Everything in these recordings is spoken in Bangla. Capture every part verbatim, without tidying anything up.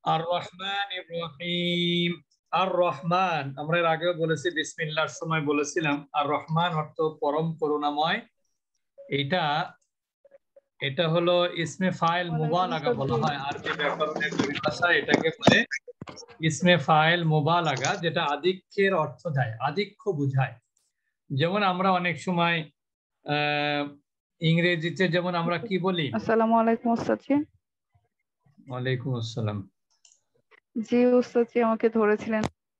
আর রহমানির রহিম। আর রহমান আমরা এর আগেও বলেছি, বিসমিল্লাহর সময় বলেছিলাম আর রহমান অর্থ পরম করুণাময়। এটা এটা হলো ইসমে ফাইল মুবালাগা বলা হয় আরবি ব্যাকরণের পরিভাষায়, এটাকে বলে ইসমে ফাইল মুবালাগা, যেটা আধিক্যের অর্থ দেয়, আধিক্য বুঝায়। যেমন আমরা অনেক সময় আহ ইংরেজিতে যেমন আমরা কি বলি, আসসালামু আলাইকুম ওস্তাদ জি। ওয়ালাইকুম আসসালাম। জি ওস্তাদ জি, আমাকে ধরেছিলেন।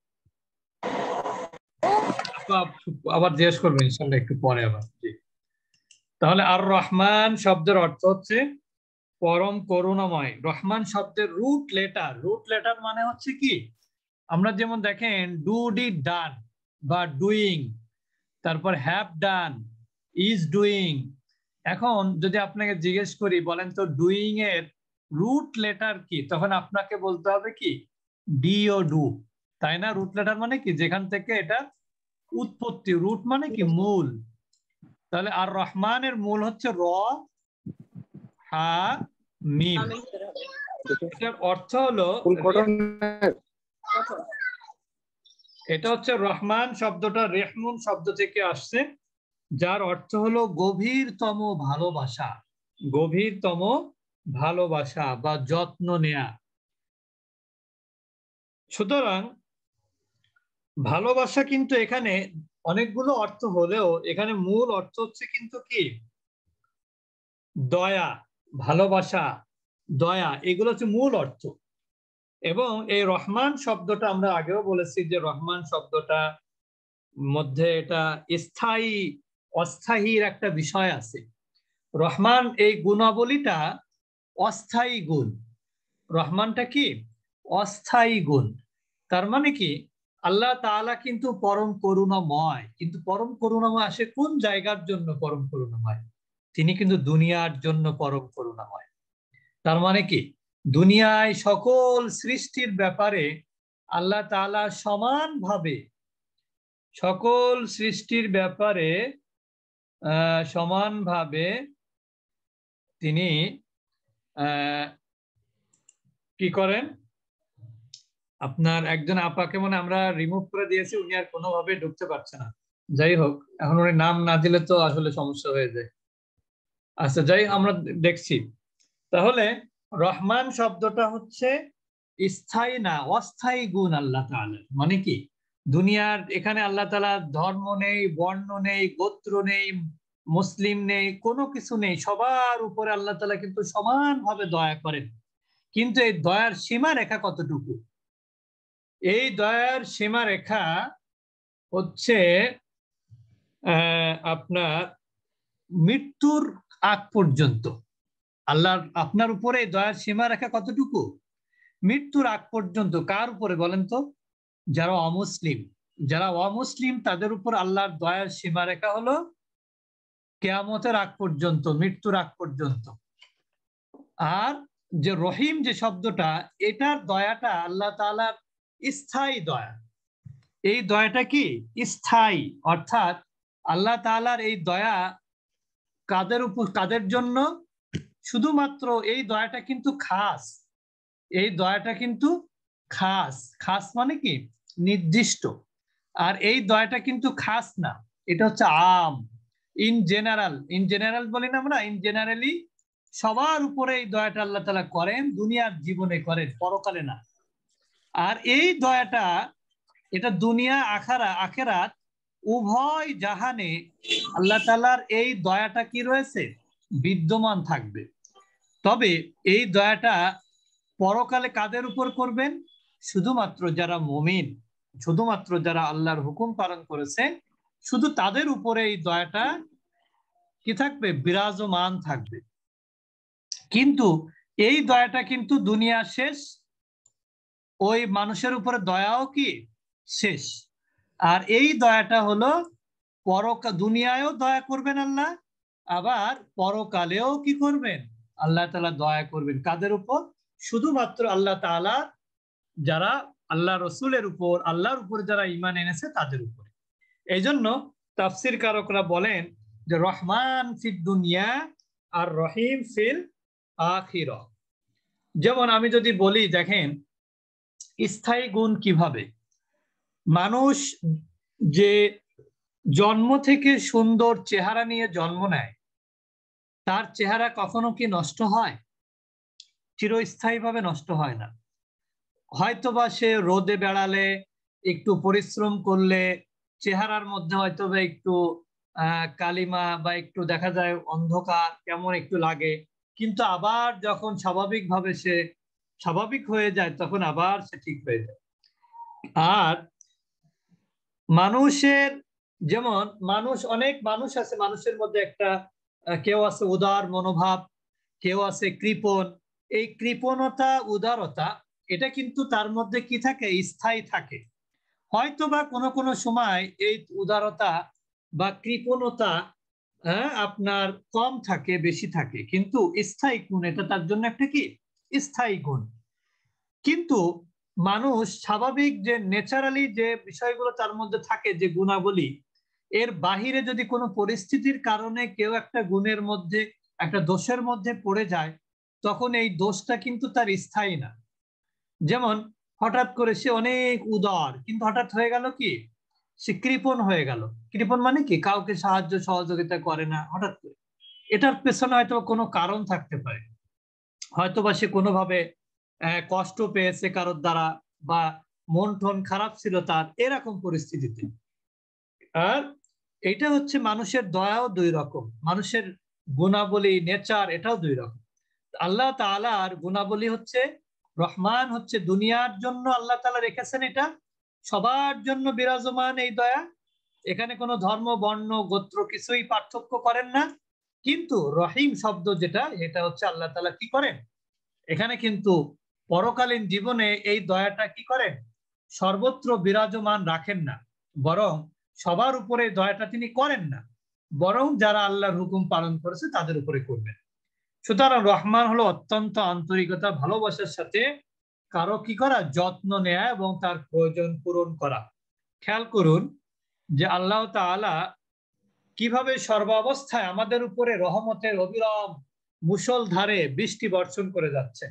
আবার জিজ্ঞেস করবেন ইনশাল্লাহ একটু পরে আবার। জি, তাহলে আর রহমান শব্দের অর্থ হচ্ছে পরম করুণাময়। রহমান শব্দের রুট লেটার, রুট লেটার মানে হচ্ছে কি, আমরা যেমন দেখেন ডু ডি ডান বা ডুইং, তারপর হ্যাভ ডান, ইজ ডুইং। এখন যদি আপনাকে জিজ্ঞেস করি বলেন তো ডুইং এর রুট লেটার কি, তখন আপনাকে বলতে হবে কি ডি ও ডু, তাই না? রুট লেটার মানে কি, যেখান থেকে এটা উৎপত্তি, রুট মানে কি মূল। তাহলে আর রহমানের মূল হচ্ছে র হা মিম। এটার অর্থ হলো, এটা হচ্ছে রহমান শব্দটা রেহমুন শব্দ থেকে আসছে, যার অর্থ হলো গভীরতম ভালোবাসা, গভীরতম ভালোবাসা বা যত্ন নেয়া। সুতরাং ভালোবাসা কিন্তু এখানে অনেকগুলো অর্থ হলেও এখানে মূল অর্থ হচ্ছে কিন্তু কি দয়া, ভালোবাসা, দয়া, এগুলো হচ্ছে মূল অর্থ। এবং এই রহমান শব্দটা আমরা আগেও বলেছি যে রহমান শব্দটা মধ্যে এটা স্থায়ী অস্থায়ীর একটা বিষয় আছে। রহমান এই গুণাবলীটা অস্থায়ী গুণ, রহমানটা কি অস্থায়ী গুণ। তার মানে কি আল্লাহ তাআলা কিন্তু পরম করুণাময়, কিন্তু পরম করুণাময় আসে কোন জায়গার জন্য পরম করুণাময়? তিনি কিন্তু দুনিয়ার জন্য পরম করুণাময়। তার মানে কি দুনিয়ায় সকল সৃষ্টির ব্যাপারে আল্লাহ তাআলা সমানভাবে, সকল সৃষ্টির ব্যাপারে আহ সমানভাবে তিনি আহ কি করেন। আপনার একজন আপাকে মনে আমরা রিমুভ করে দিয়েছি, উনি আর কোনোভাবে ঢুকতে পারছে না। যাই হোক, এখন উনি নাম না দিলে তো আসলে সমস্যা হয়ে যায়। আচ্ছা, যাই আমরা দেখছি। তাহলে রহমান শব্দটা হচ্ছে স্থায়ী না অস্থায়ী গুণ আল্লাহ তাআলার। মানে কি দুনিয়ার এখানে আল্লাহ তাআলা ধর্ম নেই, বর্ণ নেই, গোত্র নেই, মুসলিম নেই, কোনো কিছু নেই, সবার উপরে আল্লাহ তাআলা কিন্তু সমানভাবে দয়া করেন। কিন্তু এই দয়ার সীমা রেখা কতটুকু? এই দয়ার সীমা রেখা হচ্ছে আহ আপনার মৃত্যুর আগ পর্যন্ত। আল্লাহ আপনার উপরে দয়ার সীমা রেখা কতটুকু? মৃত্যুর আগ পর্যন্ত। কার উপরে বলেন তো? যারা অমুসলিম, যারা অমুসলিম তাদের উপর আল্লাহর দয়ার সীমারেখা হলো কিয়ামতের আগ পর্যন্ত, মৃত্যুর আগ পর্যন্ত। আর যে রহিম যে শব্দটা, এটার দয়াটা আল্লাহ তাআলার স্থায়ী দয়া। এই দয়াটা কি স্থায়ী, অর্থাৎ আল্লাহ তাআলার এই দয়া কাদের উপর, কাদের জন্য? শুধুমাত্র এই দয়াটা কিন্তু খাস, এই দয়াটা কিন্তু খাস। খাস মানে কি নির্দিষ্ট। আর এই দয়াটা কিন্তু খাস না, এটা হচ্ছে আম, ইন জেনারেল। ইন জেনারেল বলি না আমরা, ইন জেনারেলি সবার উপরে এই দয়াটা আল্লাহ তাআলা করেন, দুনিয়ার জীবনে করেন, পরকালে না। আর এই দয়াটা এটা দুনিয়া আখারা আখেরাত উভয় জাহানে আল্লাহ তাআলার এই দয়াটা কি রয়েছে বিদ্যমান থাকবে। তবে এই দয়াটা পরকালে কাদের উপর করবেন? শুধুমাত্র যারা মুমিন, শুধুমাত্র যারা আল্লাহর হুকুম পালন করেছে, শুধু তাদের উপরে এই দয়াটা কি থাকবে বিরাজমান থাকবে। কিন্তু এই দয়াটা কিন্তু দুনিয়া শেষ, ওই মানুষের উপরে দয়াও কি শেষ। আর এই দয়াটা হলো পরকা দুনিয়ায়ও দয়া করবেন আল্লাহ, আবার পরকালেও কি করবেন আল্লাহ তাআলা দয়া করবেন। কাদের উপর? শুধুমাত্র আল্লাহ তাআলা যারা আল্লাহ রসুলের উপর, আল্লাহর উপর যারা ঈমান এনেছে তাদের উপরে। এই জন্য তাফসির কারকরা বলেন যে রহমান ফিদ দুনিয়া আর রহিম ফিল আখিরা। যেমন আমি যদি বলি দেখেন স্থায়ী গুণ কিভাবে? মানুষ যে জন্ম থেকে সুন্দর চেহারা নিয়ে জন্ম নেয়, তার চেহারা কখনো কি নষ্ট হয়? চিরস্থায়ীভাবে নষ্ট হয় না। হয়তোবা সে রোদে বেড়ালে, একটু পরিশ্রম করলে চেহারার মধ্যে হয়তোবা একটু আহ কালিমা বা একটু দেখা যায় অন্ধকার কেমন একটু লাগে, কিন্তু আবার যখন স্বাভাবিকভাবে সে স্বাভাবিক হয়ে যায় তখন আবার সে ঠিক হয়ে যায়। আর মানুষের যেমন মানুষ অনেক মানুষ আছে, মানুষের মধ্যে একটা কেউ আছে উদার মনোভাব, কেউ আছে কৃপণ। এই কৃপণতা উদারতা এটা কিন্তু তার মধ্যে কি থাকে? স্থায়ী থাকে। হয়তো বা কোনো কোনো সময় এই উদারতা বা কৃপণতা হ্যাঁ আপনার কম থাকে, বেশি থাকে, কিন্তু স্থায়ী গুণ এটা তার জন্য একটা কি স্থায়ী গুণ। কিন্তু মানুষ স্বাভাবিক যে ন্যাচারালি যে বিষয়গুলো তার মধ্যে থাকে, যে গুণাবলী, এর বাহিরে যদি কোনো পরিস্থিতির কারণে কেউ একটা গুণের মধ্যে একটা দোষের মধ্যে পড়ে যায়, তখন এই দোষটা কিন্তু তার স্থায়ী না। যেমন হঠাৎ করে সে অনেক উদার, কিন্তু হঠাৎ হয়ে গেল কি সে কৃপণ হয়ে গেল। কৃপণ মানে কি? কাউকে সাহায্য সহযোগিতা করে না হঠাৎ করে। এটার পেছনে হয়তো কোনো কারণ থাকতে পারে, হয়তোবা সে কোনোভাবে কষ্ট পেয়েছে কারোর দ্বারা, বা মন টন খারাপ ছিল তার, এরকম পরিস্থিতিতে। আর এটা হচ্ছে মানুষের দয়াও দুই রকম, মানুষের গুণাবলী নেচার এটাও দুই রকম। আল্লাহ তাআলার গুণাবলী হচ্ছে রহমান, হচ্ছে দুনিয়ার জন্য আল্লাহ তাআলা রেখেছেন, এটা সবার জন্য বিরাজমান এই দয়া। এখানে কোনো ধর্ম বর্ণ গোত্র কিছুই পার্থক্য করেন না। কিন্তু রহিম শব্দ যেটা, এটা হচ্ছে আল্লাহ তাআলা কি করেন এখানে কিন্তু পরকালীন জীবনে এই দয়াটা কি করেন সর্বত্র বিরাজমান রাখেন না, বরং সবার উপরে দয়াটা তিনি করেন না, বরং যারা আল্লাহর হুকুম পালন করেছে তাদের উপরে করবেন। সুতরাং রহমান হলো অত্যন্ত আন্তরিকতা ভালোবাসার সাথে কারো কি করা যত্ন নেয়া এবং তার প্রয়োজন পূরণ করা। খেয়াল করুন যে আল্লাহ তাআলা কিভাবে সর্বাবস্থায় আমাদের উপরে রহমতের অবিরাম মুষলধারে বৃষ্টি বর্ষণ করে যাচ্ছে।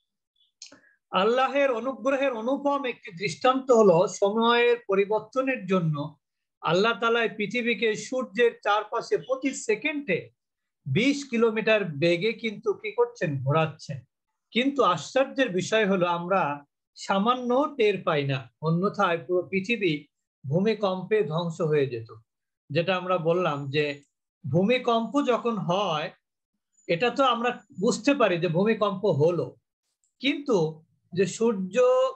আল্লাহের অনুগ্রহের অনুপম একটি দৃষ্টান্ত হলো সময়ের পরিবর্তনের জন্য আল্লাহ তাআলা পৃথিবীকে সূর্যের চারপাশে প্রতি সেকেন্ডে বিশ কিলোমিটার বেগে কিন্তু কি করছেন ঘোরাচ্ছেন। কিন্তু আশ্চর্যের বিষয় হলো আমরা সামান্য টের পাই না, অন্যথায় পুরো পৃথিবী ভূমিকম্পে ধ্বংস হয়ে যেত। যেটা আমরা বললাম যে ভূমিকম্প যখন হয় এটা তো আমরা বুঝতে পারি যে ভূমিকম্প হলো, কিন্তু যে সূর্য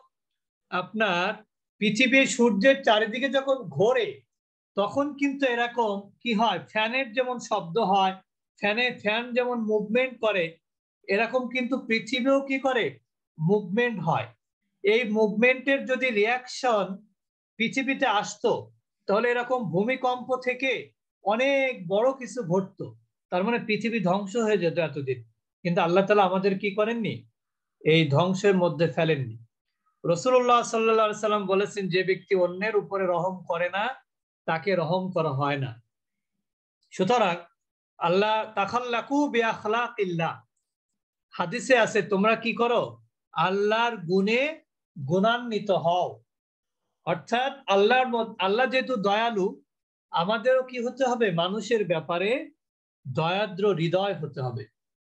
আপনার পৃথিবীর সূর্যের চারিদিকে যখন ঘোরে তখন কিন্তু এরকম কি হয়, ফ্যানের যেমন শব্দ হয়, ফ্যানে ফ্যান যেমন মুভমেন্ট করে, এরকম কিন্তু পৃথিবীও কি করে মুভমেন্ট হয়। এই মুভমেন্টের যদি রিয়াকশন পৃথিবীতে আসতো তাহলে এরকম ভূমিকম্প থেকে অনেক বড় কিছু ঘটতো, তার মানে পৃথিবী ধ্বংস হয়ে যেত এতদিন। কিন্তু আল্লাহ তাআলা আমাদের কি করেননি, এই ধ্বংসের মধ্যে ফেলেননি। রাসূলুল্লাহ সাল্লাল্লাহু আলাইহি সাল্লাম বলেছেন, যে ব্যক্তি অন্যের উপরে রহম করে না তাকে রহম করা হয় না। সুতরাং আল্লাহ তাখাল্লাকু বিআখলাকিল্লাহ, হাদিসে আছে তোমরা কি করো আল্লাহর গুণে গুণান্বিত হও। অর্থাৎ আল্লাহর আল্লাহ যেহেতু দয়ালু, আমাদেরও কি হতে হবে মানুষের ব্যাপারে দয়াদ্র হৃদয় হতে হবে।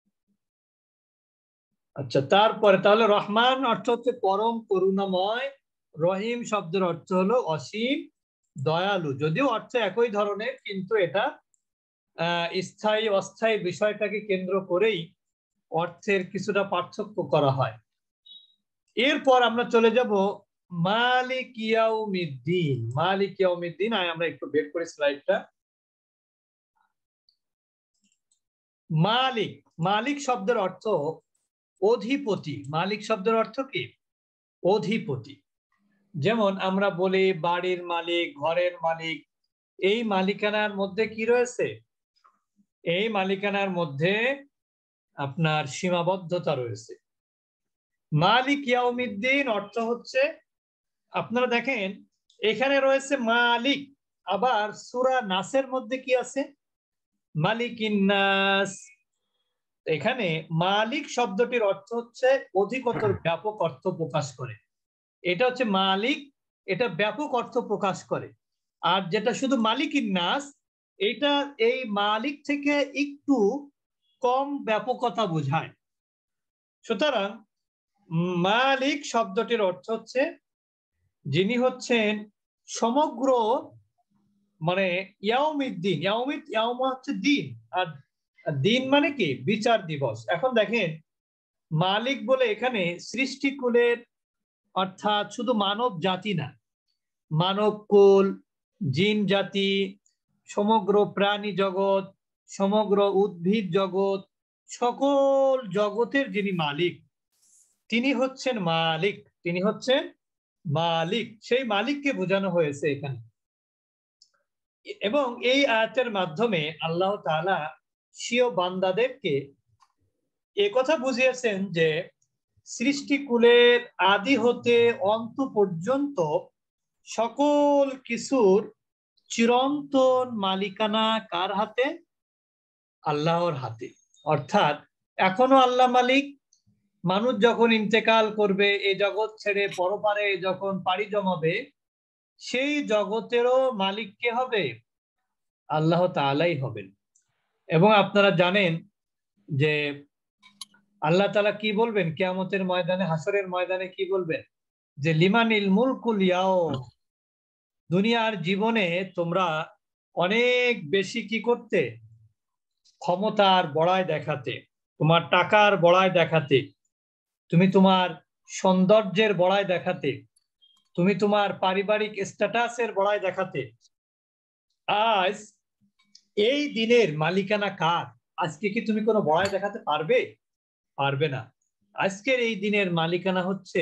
আচ্ছা, তারপরে তাহলে রহমান অর্থ হচ্ছে পরম করুণাময়, রহিম শব্দের অর্থ হলো অসীম দয়ালু। যদিও অর্থ একই ধরনের, কিন্তু এটা আহ স্থায়ী অস্থায়ী বিষয়টাকে কেন্দ্র করেই অর্থের কিছুটা পার্থক্য করা হয়। এরপর আমরা চলে যাব মালিক ইয়াউমিদ্দিন। মালিক ইয়াউমিদ্দিন, আয় আমরা একটু বের করি স্লাইডটা। মালিক, মালিক শব্দের অর্থ অধিপতি। মালিক শব্দের অর্থ কি অধিপতি। যেমন আমরা বলি বাড়ির মালিক, ঘরের মালিক, এই মালিকানার মধ্যে কি রয়েছে, এই মালিকানার মধ্যে আপনার সীমাবদ্ধতা রয়েছে। মালিক ইয়াউমিদ্দিন অর্থ হচ্ছে, আপনারা দেখেন এখানে রয়েছে মালিক, আবার সূরা নাসের মধ্যে কি আছে মালিকিন নাস। এখানে মালিক শব্দটির অর্থ হচ্ছে অধিকতর ব্যাপক অর্থ প্রকাশ করে। এটা হচ্ছে মালিক, এটা ব্যাপক অর্থ প্রকাশ করে। আর যেটা শুধু মালিকিন নাস, এটা এই মালিক থেকে একটু কম ব্যাপকতা বোঝায়। সুতরাং মালিক শব্দটির অর্থ হচ্ছে যিনি হচ্ছেন সমগ্র, মানে ইয়াউমিদ্দিন, ইয়াউমিদ ইয়াউম হচ্ছে দিন, আর দিন মানে কি বিচার দিবস। এখন দেখেন মালিক বলে এখানে সৃষ্টিকুলের, অর্থাৎ শুধু মানব জাতি না, মানব কুল, জিন জাতি, সমগ্র প্রাণী জগৎ, সমগ্র উদ্ভিদ জগৎ, সকল জগতের যিনি মালিক তিনি হচ্ছেন মালিক, তিনি হচ্ছেন মালিক। সেই মালিককে বোঝানো হয়েছে এখানে। এবং এই আয়াতের মাধ্যমে আল্লাহ তাআলা স্বীয় বান্দাদেরকে এ কথা বুঝিয়েছেন যে সৃষ্টিকুলের আদি হতে অন্ত পর্যন্ত সকল কিছুর চিরন্তন মালিকানা কার হাতে? আল্লাহর হাতে। অর্থাৎ এখনো আল্লাহ মালিক। মানুষ যখন ইন্তেকাল করবে, এই জগৎ ছেড়ে পরপারে যখন পাড়ি জমাবে, সেই জগতেরও মালিক কে হবে? আল্লাহ তাআলাই হবেন। এবং আপনারা জানেন যে আল্লাহ তাআলা কি বলবেন কিয়ামতের ময়দানে, হাসরের ময়দানে কি বলবেন? যে লিমানিল মুলকুল ইয়াউম, দুনিয়ার জীবনে তোমরা অনেক বেশি কি করতে? ক্ষমতার বড়াই দেখাতে, তোমার টাকার বড়াই দেখাতে, তুমি তোমার সৌন্দর্যের বড়াই দেখাতে, তুমি তোমার পারিবারিক স্ট্যাটাসের বড়াই দেখাতে। আজ এই দিনের মালিকানা কার? আজকে কি তুমি কোনো বড়াই দেখাতে পারবে? পারবে না। আজকের এই দিনের মালিকানা হচ্ছে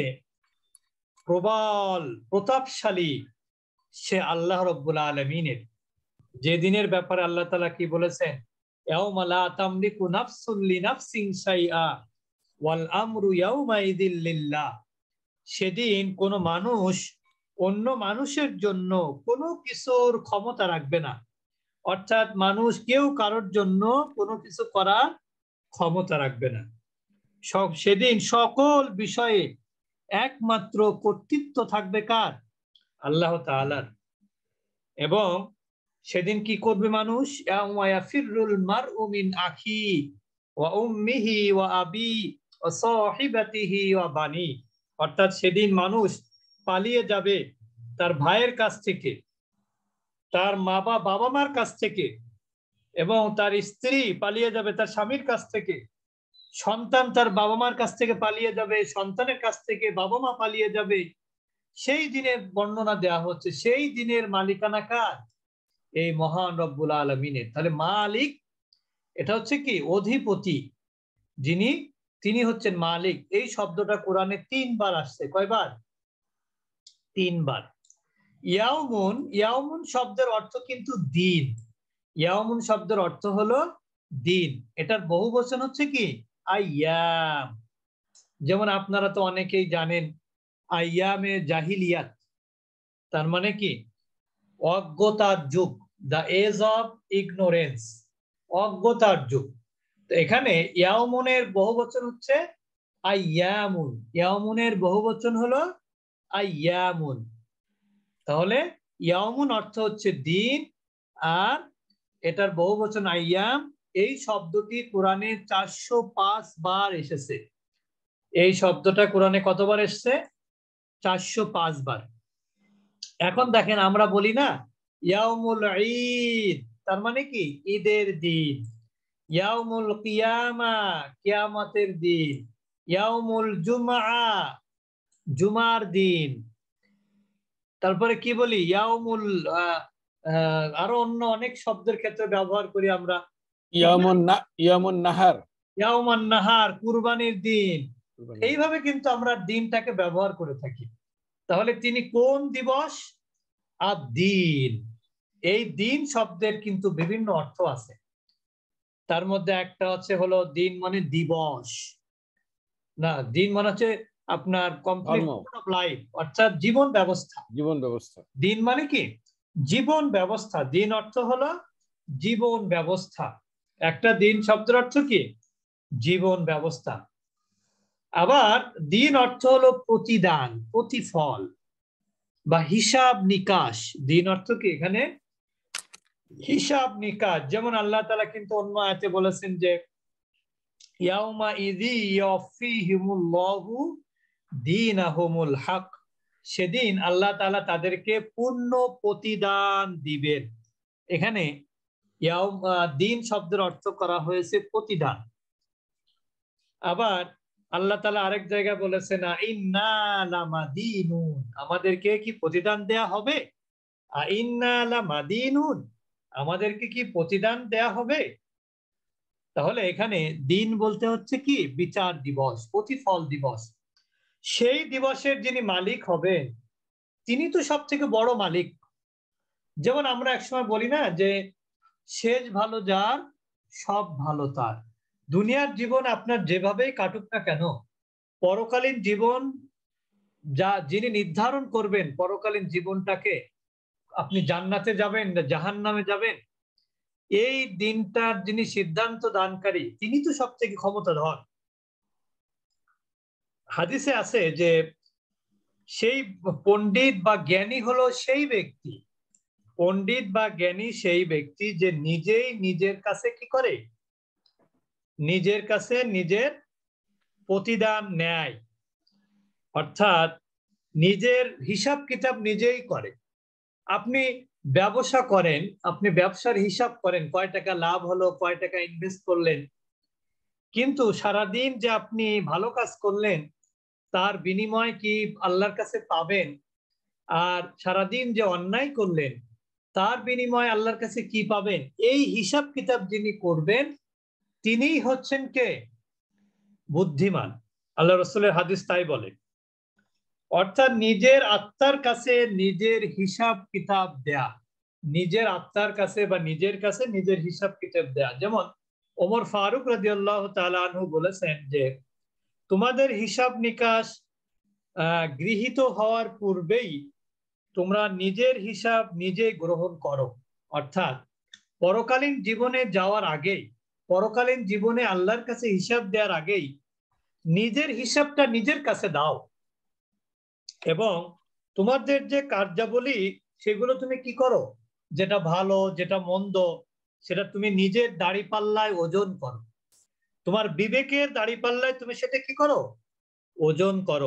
প্রবল প্রতাপশালী সে আল্লাহ রাব্বুল আলামিনের। যে দিনের ব্যাপারে আল্লাহ তাআলা কি বলেছেন? ইয়াউমা লা তামলিকু নাফসুন লিনাফসিন শাইআ ওয়াল আমরু ইয়াউমাইযিল লিল্লাহ। সেদিন কোনো মানুষ অন্য মানুষের জন্য কোনো কিছুর ক্ষমতা রাখবে না। অর্থাৎ মানুষ কেউ কারোর জন্য কোনো কিছু করার ক্ষমতা রাখবে না। সব সেদিন সকল বিষয়ে একমাত্র কর্তৃত্ব থাকবে কার? আল্লাহ তাআলার। এবং সেদিন কি করবে মানুষ? ইয়াউমা ইয়াফিরুল মারউ মিন আখি ওয়া উম্মিহি ওয়া আবি ওয়া সাহিবাতিহি ওয়া বানি। অর্থাৎ সেদিন মানুষ পালিয়ে যাবে তার ভাইয়ের কাছ থেকে, তার মা বাবা মার কাছ থেকে, এবং তার স্ত্রী পালিয়ে যাবে তার স্বামীর কাছ থেকে, সন্তান তার বাবা মার কাছ থেকে পালিয়ে যাবে, সন্তানের কাছ থেকে বাবা মা পালিয়ে যাবে। সেই দিনের বর্ণনা দেয়া হচ্ছে। সেই দিনের মালিকানা কার? এই মহান রব্বুল আলামিনের। তাহলে মালিক এটা হচ্ছে কি? অধিপতি যিনি, তিনি হচ্ছেন মালিক। এই শব্দটা কোরআনে তিনবার আসছে। কয়বার? তিনবার। ইয়াউমুন, ইয়াউমুন শব্দের অর্থ কিন্তু দিন। ইয়াউমুন শব্দের অর্থ হলো দিন। এটার বহু বচন হচ্ছে কি? আইয়াম। যেমন আপনারা তো অনেকেই জানেন আইয়ামে জাহিলিয়াত, তার মানে কি? অজ্ঞতার যুগ, দ্য এজ অফ ইগনোরেন্স, অজ্ঞতার যুগ। তো এখানে ইয়াউমুনের বহুবচন হচ্ছে আইয়ামুন। ইয়াউমুনের বহুবচন হলো আইয়ামুন। তাহলে ইয়াউমুন অর্থ হচ্ছে দিন, আর এটার বহুবচন আইয়াম। এই শব্দটি কোরআনে চারশো পাঁচ বার এসেছে। এই শব্দটা কোরআনে কতবার এসছে? চারশো পাঁচ বার। এখন দেখেন আমরা বলি না ইয়াউমুল ঈদ, তার মানে কি? ঈদের দিন। ইয়াউমুল কিয়ামা, কিয়ামতের দিন। ইয়াউমুল জুমআ, জুমার দিন। তারপরে কি বলি? ইয়াউমুল আরো অন্য অনেক শব্দের ক্ষেত্রে ব্যবহার করি আমরা। ইয়ামুন না ইয়ামুন নাহার, ইয়াউমান নাহার, কুরবানির দিন। এইভাবে কিন্তু আমরা দিনটাকে ব্যবহার করে থাকি। তাহলে তিনি কোন দিবস? আর দিন। এই দিন শব্দের কিন্তু বিভিন্ন অর্থ আছে। তার মধ্যে একটা হচ্ছে হলো দিন মানে দিবস না, দিন মানে হচ্ছে আপনার কমপ্লিট অফ লাইফ, অর্থাৎ জীবন ব্যবস্থা। জীবন ব্যবস্থা। দিন মানে কি? জীবন ব্যবস্থা। দিন অর্থ হলো জীবন ব্যবস্থা। একটা দিন শব্দের অর্থ কি? জীবন ব্যবস্থা। আবার দিন অর্থ হলো প্রতিদান, প্রতিফল বা হিসাব নিকাশ। দিন অর্থ কি এখানে হিসাব নিকাশ। যেমন আল্লাহ তাআলা কিন্তু অন্য আয়াতে বলেছেন যে ইয়াউমা ইযি ইউফিহিমুল্লাহু দীনাহুমুল হক, সেদিন আল্লাহ তাআলা তাদেরকে পূর্ণ প্রতিদান দিবেন। এখানে ইয়াউম দিন শব্দের অর্থ করা হয়েছে প্রতিদান। আবার আল্লাহ তাআলা আরেক জায়গায় বলেছেন ইন্না লামাদিনুন, আমাদেরকে কি প্রতিদান দেয়া হবে? ইন্না লামাদিনুন, আমাদেরকে কি প্রতিদান দেয়া হবে? তাহলে এখানে দিন বলতে হচ্ছে কি বিচার দিবস, প্রতিফল দিবস। সেই দিবসের যিনি মালিক হবেন তিনি তো সব থেকে বড় মালিক। যেমন আমরা একসময় বলি না যে শেষ ভালো যার সব ভালো তার। দুনিয়ার জীবন আপনার যেভাবেই কাটুক না কেন, পরকালীন জীবন যা যিনি নির্ধারণ করবেন পরকালীন জীবনটাকে, আপনি জান্নাতে যাবেন না জাহান্নামে যাবেন, এই দিনটার যিনি সিদ্ধান্ত দানকারী তিনি তো সব থেকে ক্ষমতাধর। হাদিসে আছে যে সেই পণ্ডিত বা জ্ঞানী হলো সেই ব্যক্তি, পণ্ডিত বা জ্ঞানী সেই ব্যক্তি যে নিজেই নিজের কাছে কি করে, নিজের কাছে নিজের প্রতিদান নেয়, অর্থাৎ নিজের হিসাব কিতাব নিজেই করে। আপনি ব্যবসা করেন, আপনি ব্যবসার হিসাব করেন কয় টাকা লাভ হলো, কয় টাকা ইনভেস্ট করলেন, কিন্তু সারাদিন যে আপনি ভালো কাজ করলেন তার বিনিময় কি আল্লাহর কাছে পাবেন, আর সারাদিন যে অন্যায় করলেন তার বিনিময় আল্লাহর কাছে কি পাবেন, এই হিসাব কিতাব যিনি করবেন তিনিই হচ্ছেন কে? বুদ্ধিমান। আল্লাহ রাসূলের হাদিস তাই বলে। অর্থাৎ নিজের আত্মার কাছে নিজের হিসাব কিতাব দেয়া, নিজের আত্মার কাছে বা নিজের কাছে নিজের হিসাব কিতাব দেয়া। যেমন ওমর ফারুক রাদিয়াল্লাহু তাআলা আনহু বলেছেন যে তোমাদের হিসাব নিকাশ আহ গৃহীত হওয়ার পূর্বেই তোমরা নিজের হিসাব নিজে গ্রহণ করো। অর্থাৎ পরকালীন জীবনে যাওয়ার আগেই, পরকালীন জীবনে আল্লাহর কাছে হিসাব দেওয়ার আগেই নিজের হিসাবটা নিজের কাছে দাও, এবং তোমাদের যে কার্যাবলী সেগুলো তুমি কি করো, যেটা ভালো যেটা মন্দ সেটা তুমি নিজের দাঁড়িপাল্লায় ওজন করো, তোমার বিবেকের দাঁড়িপাল্লায় তুমি সেটা কি করো, ওজন করো।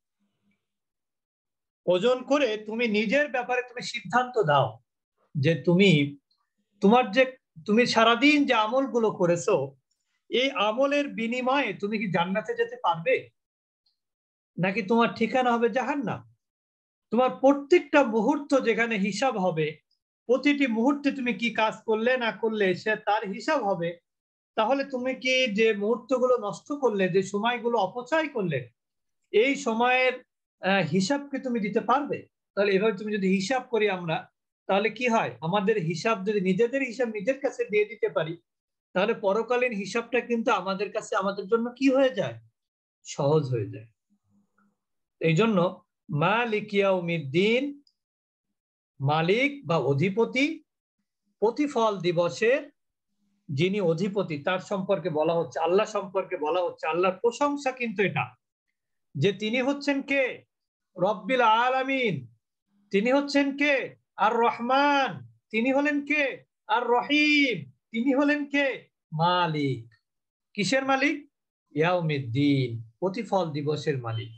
ওজন করে তুমি নিজের ব্যাপারে তুমি সিদ্ধান্ত দাও যে তুমি তোমার যে তুমি সারাদিন যে আমলগুলো করেছো এই আমলের বিনিময়ে তুমি কি জান্নাতে যেতে পারবে, নাকি তোমার ঠিকানা হবে জাহান্নাম। তোমার প্রত্যেকটা মুহূর্ত যেখানে হিসাব হবে, প্রতিটি মুহূর্তে তুমি কি কাজ করলে না করলে সে তার হিসাব হবে, তাহলে তুমি কি যে মুহূর্তগুলো নষ্ট করলে, যে সময়গুলো অপচয় করলে, এই সময়ের হিসাব কি তুমি দিতে পারবে? তাহলে এভাবে তুমি যদি হিসাব করি আমরা, তাহলে কি হয়, আমাদের হিসাব যদি নিজেদের হিসাব নিজের কাছে দিয়ে দিতে পারি তাহলে পরকালীন হিসাবটা কিন্তু আমাদের কাছে আমাদের জন্য কি হয়ে যায়, সহজ হয়ে যায়। এই জন্য মালিক ইয়াউমিদ্দিন, মালিক বা অধিপতি, প্রতিফল দিবসের যিনি অধিপতি তার সম্পর্কে বলা হচ্ছে, আল্লাহ সম্পর্কে বলা হচ্ছে। আল্লাহর প্রশংসা কিন্তু এটা যে তিনি হচ্ছেন কে, রব্বিল আলামিন, তিনি হচ্ছেন কে, আর রহমান, তিনি হলেন কে, আর রহিম, তিনি হলেন কে, মালিক। কিসের মালিক? ইয়াউমিদ্দিন, প্রতিফল দিবসের মালিক।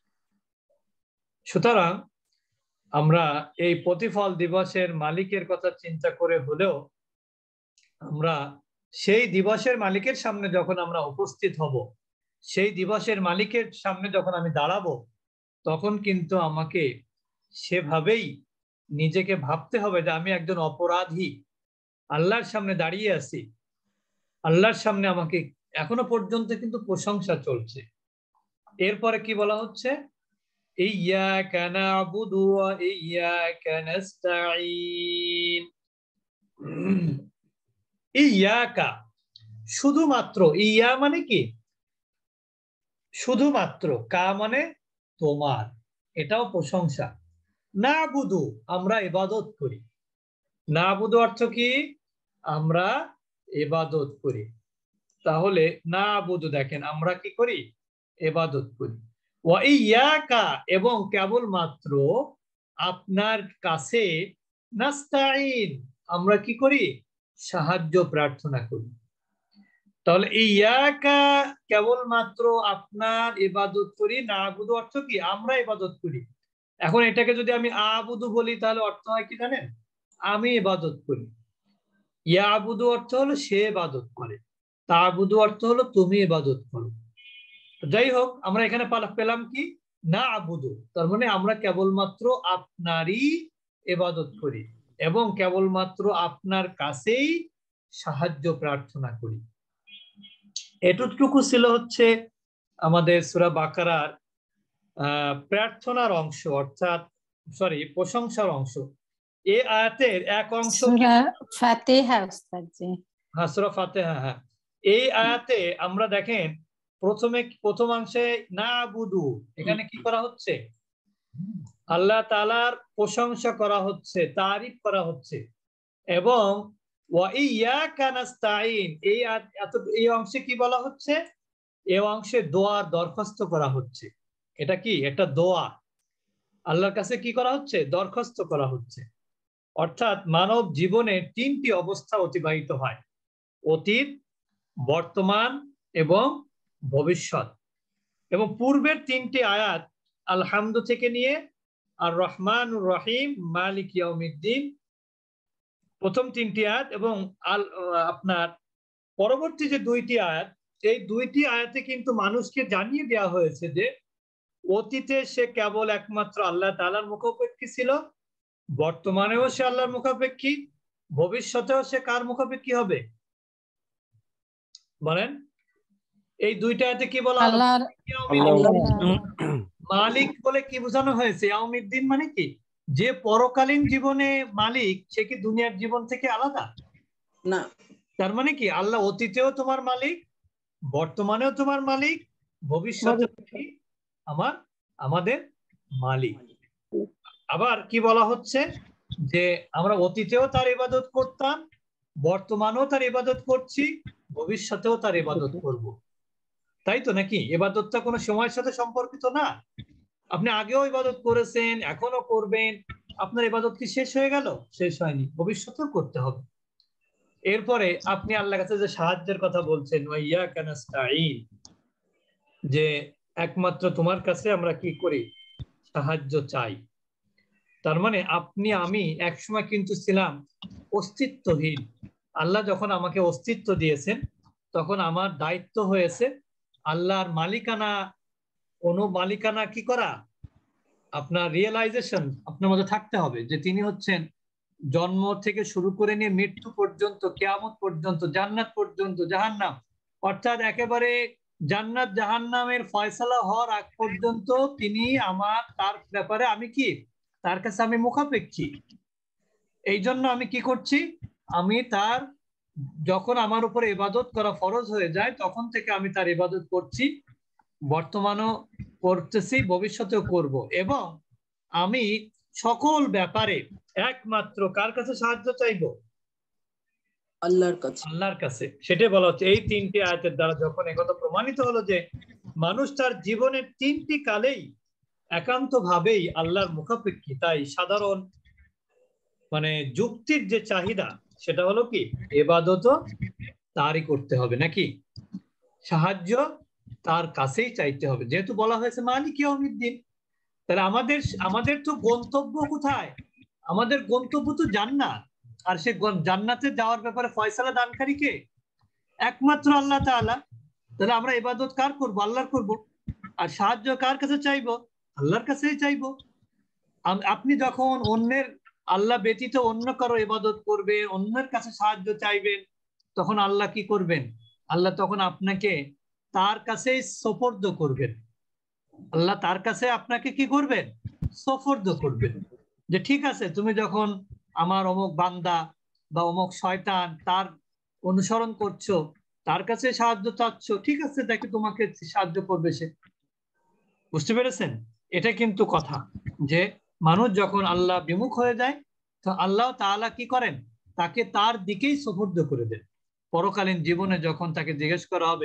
সুতরাং আমরা এই প্রতিফল দিবসের মালিকের কথা চিন্তা করে হলেও আমরা সেই দিবসের মালিকের সামনে যখন আমরা উপস্থিত হব, সেই দিবসের মালিকের সামনে যখন আমি দাঁড়াবো, তখন কিন্তু আমাকে সেভাবেই নিজেকে ভাবতে হবে যে আমি একজন অপরাধী, আল্লাহর সামনে দাঁড়িয়ে আছি, আল্লাহর সামনে আমাকে এখনো পর্যন্ত কিন্তু প্রশংসা চলছে। এরপরে কি বলা হচ্ছে, ইয়্যাকা না'বুদু ওয়া ইয়্যাকা নাস্তাঈন। ইয়্যাকা, শুধুমাত্র, ইয়া মানে কি শুধুমাত্র, কা মানে তোমার, এটাও প্রশংসা। না'বুদু, আমরা ইবাদত করি। না'বুদু অর্থ কি, আমরা ইবাদত করি। তাহলে না'বুদু, দেখেন আমরা কি করি, ইবাদত করি। ওয়া ইয়াকা, এবং কেবলমাত্র আপনার কাছে নাস্তাইন, আমরা কি করি? সাহায্য প্রার্থনা করি। তাহলে ইয়াকা কেবলমাত্র আপনার ইবাদত করি, নাবুদু অর্থ কি? আমরা ইবাদত করি। এখন এটাকে যদি আমি আবুদু বলি তাহলে অর্থ হয় কি জানেন? আমি ইবাদত করি। ইয়াবুদু অর্থ হলো সে ইবাদত করে, তাবুদু অর্থ হলো তুমি ইবাদত করো। যাই হোক, আমরা এখানে পেলাম কি? না আবুদু, তার মানে আমরা কেবলমাত্র আপনারই ইবাদত করি এবং কেবলমাত্র আপনার কাছেই সাহায্য প্রার্থনা করি। এটুকু ছিল হচ্ছে আমাদের সূরা বাকারার আহ প্রার্থনার অংশ, অর্থাৎ সরি প্রশংসার অংশ। এই আয়াতের এক অংশ সূরা ফাতিহা উস্তাদ জি। হ্যাঁ, সূরা ফাতিহা। হ্যাঁ, এই আয়াতে আমরা দেখেন প্রথমে প্রথমাংশে না আবুদু, এখানে কি করা হচ্ছে? আল্লাহ তাআলার প্রশংসা করা হচ্ছে, তারিফ করা হচ্ছে। এবং ওয়া ইয়াকা নাস্তাইন, এই এই অংশে কি বলা হচ্ছে? এই অংশে দোয়ার দরখাস্ত করা হচ্ছে। এটা কি? একটা দোয়া, আল্লাহর কাছে কি করা হচ্ছে? দরখাস্ত করা হচ্ছে। অর্থাৎ মানব জীবনে তিনটি অবস্থা অতিবাহিত হয়: অতীত, বর্তমান এবং ভবিষ্যৎ। এবং পূর্বের তিনটি আয়াত আলহামদু থেকে নিয়ে আর রহমানুর রহিম, মালিক ইয়াউমিদ্দিন, প্রথম তিনটি আয়াত, এবং আল আপনার পরবর্তী যে দুইটি আয়াত, এই দুইটি আয়াতে কিন্তু মানুষকে জানিয়ে দেওয়া হয়েছে যে অতীতে সে কেবল একমাত্র আল্লাহ তাআলার মুখাপেক্ষী ছিল, বর্তমানেও সে আল্লাহর মুখাপেক্ষী, ভবিষ্যতেও সে কার মুখাপেক্ষী হবে বলেন? এই দুইটা আয়াতে কি বলা হলো? মালিক বলে কি বোঝানো হয়েছে? ইয়াউমিদ্দিন মানে কি? যে পরকালীন জীবনে মালিক, সে কি দুনিয়ার জীবন থেকে আলাদা? না। তার মানে কি আল্লাহ অতীতেও তোমার মালিক, বর্তমানেও তোমার মালিক, ভবিষ্যতে আমার আমাদের মালিক। আবার কি বলা হচ্ছে? যে আমরা অতীতেও তার ইবাদত করতাম, বর্তমানেও তার ইবাদত করছি, ভবিষ্যতেও তার ইবাদত করব। তাই তো নাকি? ইবাদতটা কোনো সময়ের সাথে সম্পর্কিত না। আপনি আগেও ইবাদত করেছেন, এখনো করবেন, আপনার ইবাদত কি শেষ হয়ে গেল? শেষ হয়নি, ভবিষ্যতেও করতে হবে। এরপরে আপনি আল্লাহর কাছে যে সাহায্যের কথা বলছেন, ওয়া ইয়াকা নাস্তাইন, যে একমাত্র তোমার কাছে আমরা কি করি? সাহায্য চাই। তার মানে আপনি আমি একসময় কিন্তু ছিলাম অস্তিত্বহীন। আল্লাহ যখন আমাকে অস্তিত্ব দিয়েছেন, তখন আমার দায়িত্ব হয়েছে আল্লাহর মালিকানা, কোনো মালিকানা কি করা, আপনার রিয়েলাইজেশন আপনার মধ্যে থাকতে হবে যে তিনি হচ্ছেন জন্ম থেকে শুরু করে নিয়ে মৃত্যু পর্যন্ত, কিয়ামত পর্যন্ত, জান্নাত পর্যন্ত, জাহান্নাম, অর্থাৎ একেবারে জান্নাত জাহান্নামের ফয়সালা হওয়ার আগ পর্যন্ত তিনি আমার, তার ব্যাপারে আমি কি, তার কাছে আমি মুখাপেক্ষী। এই জন্য আমি কি করছি? আমি তার, যখন আমার উপরে ইবাদত করা ফরজ হয়ে যায় তখন থেকে আমি তার ইবাদত করছি, বর্তমানেও করতেছি, ভবিষ্যতেও করব। এবং আমি সকল ব্যাপারে একমাত্র কার কাছে সাহায্য চাইবো? আল্লাহর কাছে। আল্লাহর কাছে। সেটাই বলা হচ্ছে। এই তিনটি আয়াতের দ্বারা যখন একথা প্রমাণিত হলো যে মানুষ তার জীবনের তিনটি কালেই একান্ত ভাবেই আল্লাহর মুখাপেক্ষী, তাই সাধারণ মানে যুক্তির যে চাহিদা সেটা হলো কি? ইবাদত তারই করতে হবে, নাকি সাহায্য তার কাছেই চাইতে হবে, যেহেতু বলা হয়েছে মালিক ইয়াউমিদ্দিন। তাহলে আমাদের আমাদের তো গন্তব্য কোথায়? আমাদের গন্তব্য তো জান্নাত। আর সে জান্নাতে যাওয়ার ব্যাপারে ফয়সালা দানকারী কে? একমাত্র আল্লাহ তাআলা। তাহলে আমরা ইবাদত কার করব? আল্লাহর করব। আর সাহায্য কার কাছে চাইবো? আল্লাহর কাছেই চাইবো। আপনি যখন অন্যের, আল্লাহ ব্যতীত অন্য কারো ইবাদত করবে, অন্যের কাছে সাহায্য চাইবেন, তখন আল্লাহ কি করবেন? আল্লাহ তখন আপনাকে তার কাছেই সোপর্দ করবেন। আল্লাহ তার কাছে আপনাকে কি করবেন? সোপর্দ করবেন, যে ঠিক আছে, তুমি যখন আমার অমুক বান্দা বা অমুক শয়তান, তার অনুসরণ করছো, তার কাছে সাহায্য চাচ্ছ, ঠিক আছে, দেখে তোমাকে সাহায্য করবে সে। বুঝতে পেরেছেন? এটা কিন্তু কথা যে মানুষ যখন আল্লাহ বিমুখ হয়ে যায়, তো আল্লাহ তাআলা কি করেন? তাকে তার দিকেই সুপুর্দ করে দেন। পরকালীন জীবনে যখন তাকে জিজ্ঞেস করা হবে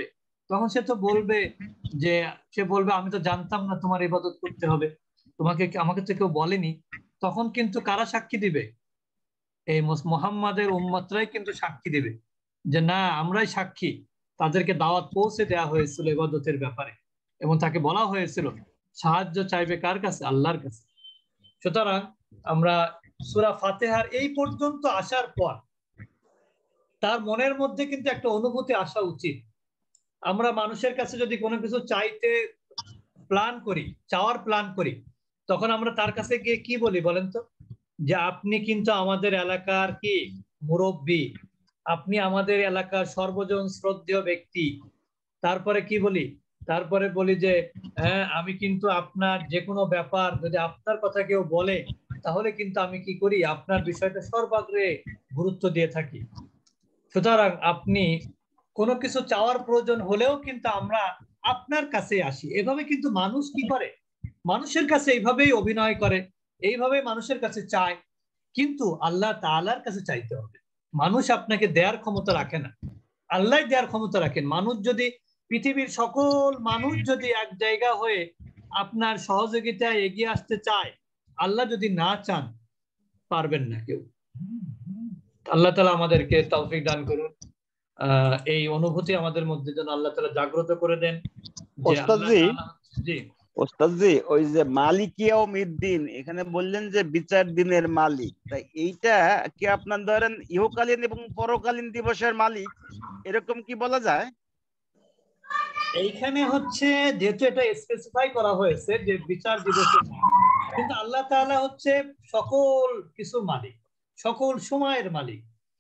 তখন সে তো বলবে যে সে বলবে আমি তো জানতাম না তোমার ইবাদত করতে হবে, তোমাকে আমাকে তো কেউ বলেনি। তখন কিন্তু কারা সাক্ষী দিবে? এই মুহাম্মাদের উম্মতরাই কিন্তু সাক্ষী দিবে যে না আমরাই সাক্ষী, তাদেরকে দাওয়াত পৌঁছে দেওয়া হয়েছিল ইবাদতের ব্যাপারে এবং তাকে বলা হয়েছিল সাহায্য চাইবে কার কাছে? আল্লাহর কাছে। সুতরাং আমরা সূরা ফাতিহার এই পর্যন্ত আসার পর তার মনের মধ্যে কিন্তু একটা অনুভূতি আসা উচিত। আমরা মানুষের কাছে যদি কোনো কিছু চাইতে প্ল্যান করি, চাওয়ার প্ল্যান করি, তখন আমরা তার কাছে গিয়ে কি বলি বলেন তো? যে আপনি কিন্তু আমাদের এলাকার কি মুরব্বী, আপনি আমাদের এলাকার সর্বজন শ্রদ্ধেয় ব্যক্তি। তারপরে কি বলি? তারপরে বলি যে হ্যাঁ আমি কিন্তু আপনার যে কোনো ব্যাপার যদি আপনার কথা কেউ বলে তাহলে কিন্তু আমি কি করি? আপনার বিষয়টা সর্বাগ্রে গুরুত্ব দিয়ে থাকি। সুতরাং আপনি কোনো কিছু চাওয়ার প্রয়োজন হলেও কিন্তু আমরা আপনার কাছে আসি। এভাবে কিন্তু মানুষ কি করে? মানুষের কাছে এইভাবেই অভিনয় করে, এইভাবে মানুষের কাছে চায়। কিন্তু আল্লাহ তাআলার কাছে চাইতে হবে। মানুষ আপনাকে দেওয়ার ক্ষমতা রাখে না, আল্লাহ দেওয়ার ক্ষমতা রাখেন। মানুষ যদি পৃথিবীর সকল মানুষ যদি এক জায়গা হয়ে আপনার সহযোগিতায় এগিয়ে আসতে চায়, আল্লাহ যদি না চান পারবেন না কেউ। আল্লাহ তাআলা আমাদেরকে তৌফিক দান করুন। আহ এই অনুভূতি আমাদের মধ্যে যেন আল্লাহ তাআলা জাগ্রত করে দেন যে আল্লাহ তাআলা জি ওস্তাদ জি ওই যে মালিক ইয়াউমিদ্দিন এখানে বললেন যে বিচার দিনের মালিক, তাই এইটা কি আপনার ধরেন ইহকালীন এবং পরকালীন দিবসের মালিক এরকম কি বলা যায়? এইখানে হচ্ছে যেহেতু এটা স্পেসিফাই করা হয়েছে যে বিচার দিবসের মালিক, কিন্তু আল্লাহ তাআলা হচ্ছে সকল কিছুর মালিক, সকল সময়ের মালিক।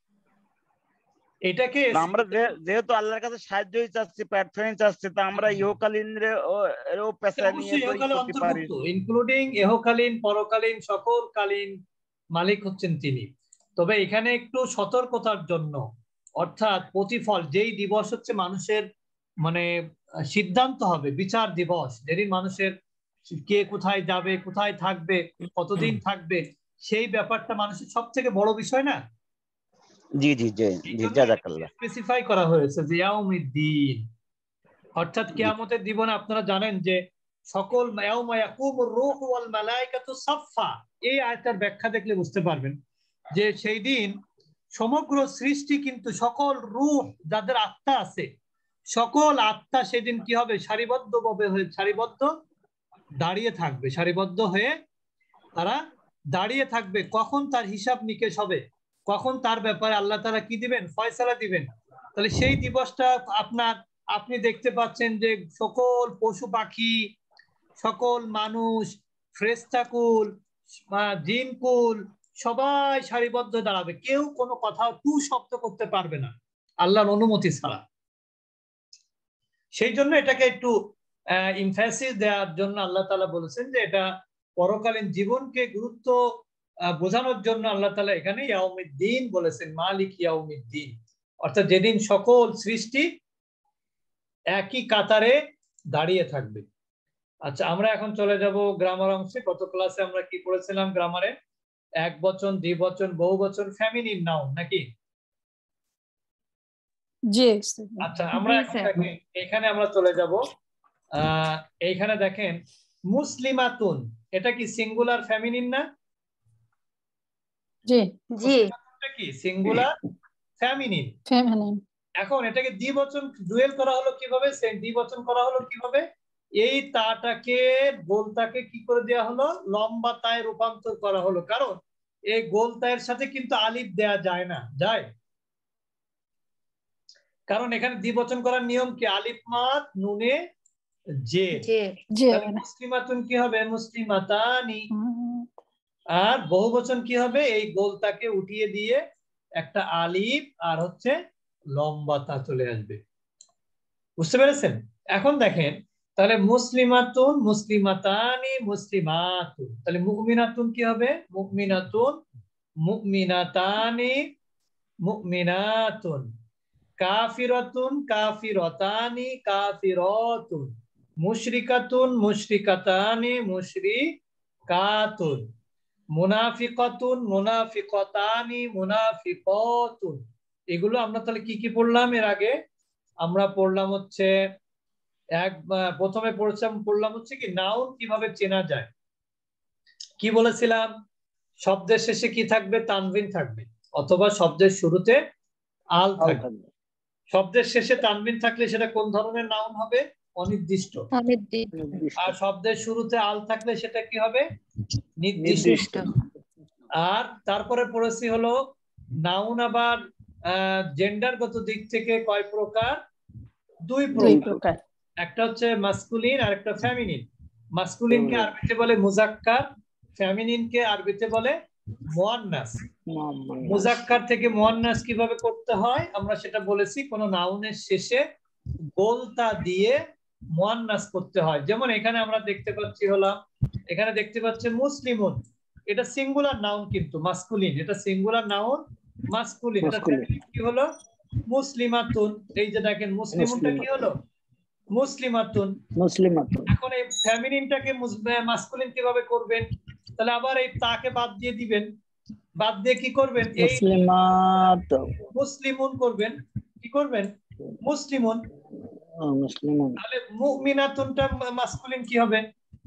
এটাকে আমরা যেহেতু আল্লাহর কাছে সাহায্যই চাচ্ছি, প্রার্থনাই চাচ্ছি, তা আমরা ইহকালীন ও পেশা নিয়ে করতে পারি, ইনক্লুডিং ইহকালীন পরকালীন সকল কালীন মালিক হচ্ছেন তিনি। তবে এখানে একটু সতর্কতার জন্য, অর্থাৎ প্রতিফল যেই দিবস হচ্ছে মানুষের মানে সিদ্ধান্ত হবে, বিচার দিবস যেদিন মানুষের কে কোথায় যাবে, কোথায় থাকবে, কতদিন থাকবে, সেই ব্যাপারটা মানুষের সব থেকে বড় বিষয় না? জি জি জি জি জাযাকাল্লাহ। স্পেসিফাই করা হয়েছে যে ইয়াউমিদ্দিন, অর্থাৎ কিয়ামতের দিবসে আপনারা জানেন যে সকল ইয়াউমা ইয়াকুমুর রূহু ওয়াল মালায়েকাতু সাফফা, এই আয়াতের ব্যাখ্যা দেখলে বুঝতে পারবেন যে সেই দিন সমগ্র সৃষ্টি কিন্তু সকল রূহ যাদের আত্মা আছে, সকল আত্মা সেদিন কি হবে? সারিবদ্ধভাবে হয়ে সারিবদ্ধ দাঁড়িয়ে থাকবে, সারিবদ্ধ হয়ে তারা দাঁড়িয়ে থাকবে। কখন তার হিসাব নিকেশ হবে, কখন তার ব্যাপারে আল্লাহ তাআলা কি দিবেন? ফয়সালা দিবেন। তাহলে সেই দিবসটা আপনার আপনি দেখতে পাচ্ছেন যে সকল পশু পাখি, সকল মানুষ, ফেরেশতাকুল, জিনকুল সবাই সারিবদ্ধ দাঁড়াবে, কেউ কোনো কথা টু শব্দ করতে পারবে না আল্লাহর অনুমতি ছাড়া। সেই জন্য এটাকে একটু ইমফ্যাসিস দেওয়ার জন্য আল্লাহ তাআলা বলেছেন যে এটা পরকালীন জীবনকে গুরুত্ব বোঝানোর জন্য আল্লাহ তাআলা এখানে ইয়াউমিদ্দিন বলেছেন, মালিক ইয়াউমিদ্দিন, অর্থাৎ যেদিন সকল সৃষ্টি একই কাতারে দাঁড়িয়ে থাকবে। আচ্ছা, আমরা এখন চলে যাব গ্রামার অংশে। গত ক্লাসে আমরা কি পড়েছিলাম গ্রামারে? এক বচন, দ্বিবচন, বহু বচন, ফেমিনিন নাউন নাকি? জি। আচ্ছা, আমরা এখন দেখেন এখানে আমরা চলে যাব। আহ এইখানে দেখেন মুসলিমাতুন, এটা কি সিঙ্গুলার ফেমিনিন না? জি জি এটা কি সিঙ্গুলার ফেমিনিন? ফেমিনিন। এখন এটাকে দ্বিবচন ডুয়েল করা হলো কিভাবে? সেম দ্বিবচন করা হলো কিভাবে? এই তাটাকে গোলতাকে কি করে দেওয়া হলো? লম্বা তায় রূপান্তর করা হলো। কারণ এই গোল তায়ের সাথে কিন্তু আলিফ দেয়া যায় না, যায়? কারণ এখানে দ্বিবচন করার নিয়ম কি? আলিফ মাদ নুনে জে। মুসলিমাতুন কি হবে? মুসলিমাতানি। আর বহুবচন কি হবে? এই গোলতাকে উঠিয়ে দিয়ে একটা আলিফ আর হচ্ছে লম্বা তা চলে আসবে। বুঝতে পেরেছেন? এখন দেখেন তাহলে মুসলিমাতুন, মুসলিমাতানি, মুসলিমাতুন, তাহলে মুমিনাতুন কি হবে? মুমিনাতুন, মুমিনাতানি, মুমিনাতুন, কাফিরাতুন, কাফিরাতানি, কাফিরাতুন, মুশরিকাতুন, মুশরিকাতানি, মুশরিকাতুন, মুনাফিকাতুন, মুনাফিকাতানি, মুনাফিকাতুন। এগুলো আমরা তাহলে কি কি পড়লাম এর আগে? আমরা পড়লাম হচ্ছে এক প্রথমে পড়ছিলাম পড়লাম হচ্ছে কি নাউন কিভাবে চেনা যায়। কি বলেছিলাম? শব্দের শেষে কি থাকবে? তানবিন থাকবে, অথবা শব্দের শুরুতে আল থাকবে। শব্দের শেষে তানবিন থাকলে সেটা কোন ধরনের নাউন হবে? অনির্দিষ্ট। আর শব্দের শুরুতে আল থাকলে সেটা কি হবে? নির্দিষ্ট। আর তারপরে পড়েছি হলো নাউন আবার জেন্ডারগত দিক থেকে কয় প্রকার? দুই প্রকার। একটা হচ্ছে মাস্কুলিন আর একটা ফেমিনিন। মাস্কুলিনকে আরবিতে বলে মুজাক্কার, ফেমিনিনকে আরবিতে বলে মুয়ান্নাস। মুজাক্কার থেকে মুয়ান্নাস কিভাবে করতে হয় আমরা সেটা বলেছি। কোন নাউনের শেষে গোলতা দিয়ে মুয়ান্নাস করতে হয়। যেমন এখানে আমরা দেখতে পাচ্ছি হলাম, এখানে দেখতে পাচ্ছি মুসলিমুন, এটা সিঙ্গুলার নাউন কিন্তু মাস্কুলিন, এটা সিঙ্গুলার নাউন মাস্কুলিন। এটা কি হলো? মুসলিমাতুন। এই যে দেখেন মুসলিমুনটা কি হলো? মুসলিমাতুন। মুসলিমাতুন। এখন এই ফেমিনিনটাকে মাস্কুলিন কিভাবে করবেন? তাহলে আবার এই তাকে বাদ দিয়ে দিবেন, বাদ দিয়ে কি করবেন? এই মুসলিমাত মুসলিমুন করবেন। কি করবেন? মুসলিমুন। মুসলিমুন। তাহলে মুমিনাতুনটা মাস্কুলিন কি হবে?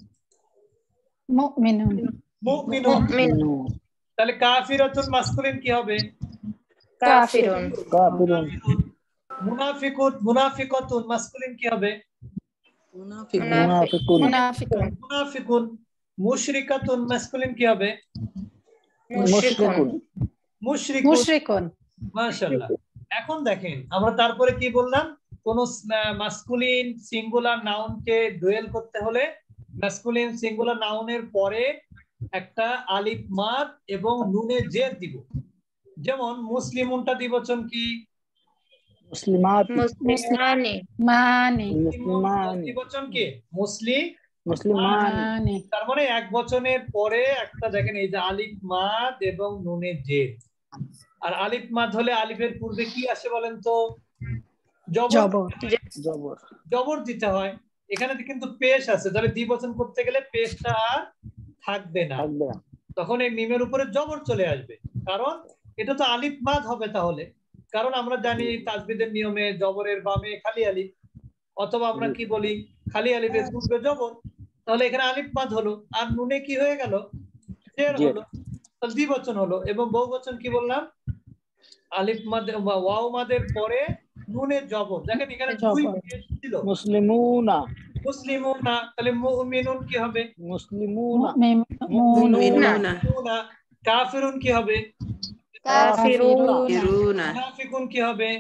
মুমিনুন। মুমিনুন। তাহলে কাফিরাতুন মাস্কুলিন কি হবে? কাফিরুন। কাফিরুন। মুনাফিকুন মুনাফিকাতুন মাস্কুলিন কি হবে? মুনাফিকুন। মুনাফিকুন। মুনাফিকুন। মুশরিকাতুন মাস্কুলিন কি হবে? মুশরিকুন। মুশরিকুন। মুশরিকুন। মাশাআল্লাহ। এখন দেখেন আমরা তারপরে কি বললাম? কোন মাস্কুলিন সিঙ্গুলার নাউনকে ডুয়েল করতে হলে মাস্কুলিন সিঙ্গুলার নাউনের পরে একটা আলিফ মাদ এবং নুনে জের দিব। যেমন মুসলিমুনটা দ্বিবচন কি? মুসলিমাত। মুসলিমানি। মানি। মুসলিমানি। দ্বিবচন কি? মুসলিম। মুসলিমানি। তার মানে এক বচনের পরে একটা দেখেন এই যে আলিফ মাদ এবং নুনে জের। আর আলিফ মাদ হলে আলিফের পূর্বে কি আসে বলেন তো? জবর। জবর জবর দিতে হয়। এখানে কিন্তু পেশ আছে, তাহলে দ্বিবচন করতে গেলে পেশটা আর থাকবে না, তখন এই মিমের উপরে জবর চলে আসবে। কারণ এটা তো আলিফ মাদ হবে তাহলে, কারণ আমরা জানি তাজবিদের নিয়মে জবরের বামে খালি আলিফ, অথবা আমরা কি বলি খালি আলিফের পূর্বে জবর। তাহলে এখানে আলিফ মাদ হলো, আর নুনে কি হয়ে গেল? জের হলো, তাহলে দ্বিবচন হলো। এবং বহুবচন কি বললাম? আলিফ মাদ ওয়াও মাদের পরে নুনে জবর। দেখেন এখানে দুই পেশ ছিল, মুসলিমুনা মুসলিমুনা। তাহলে মুমিনুন কি হবে? মুসলিমুনা। মুমিনুনা। কাফিরুন কি হবে? কাফিরুনা। মুনাফিকুন কি হবে?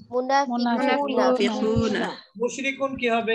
মুনাফিকুনা। মুশরিকুন কি হবে?